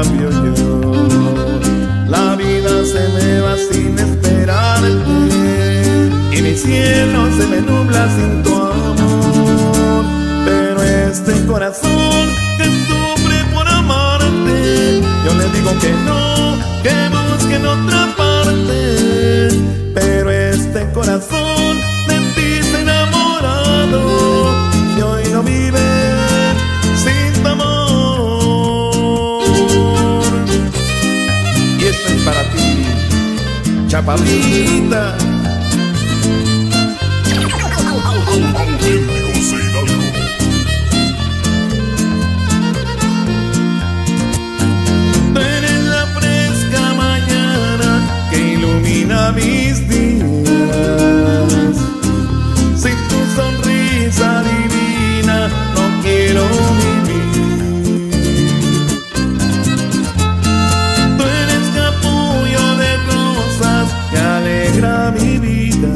cambio yo, la vida se me va sin esperarte y mi cielo se me nubla sin tu amor. Pero este corazón que sufre por amarte, yo le digo que no, que busquen otra parte. Pero este corazón de ti se ha enamorado y hoy no vive sin tu amor. Y esto es para ti, chaparrita. Tú eres la fresca mañana que ilumina mis días. Sin tu sonrisa divina no quiero vivir. Tú eres capullo de rosas que alegra mi vida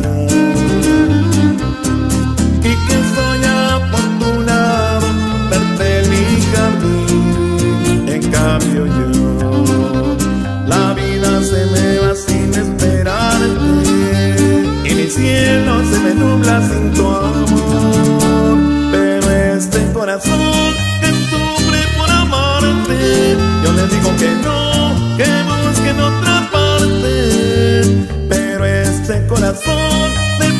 y que soña por tu lado verte en mi jardín. En cambio yo, la vida se me va sin esperarte y mi cielo se me nubla sin tu amor. Pero este corazón que sufre por amarte, yo le digo que no, que busquen otra parte. Pero este corazón de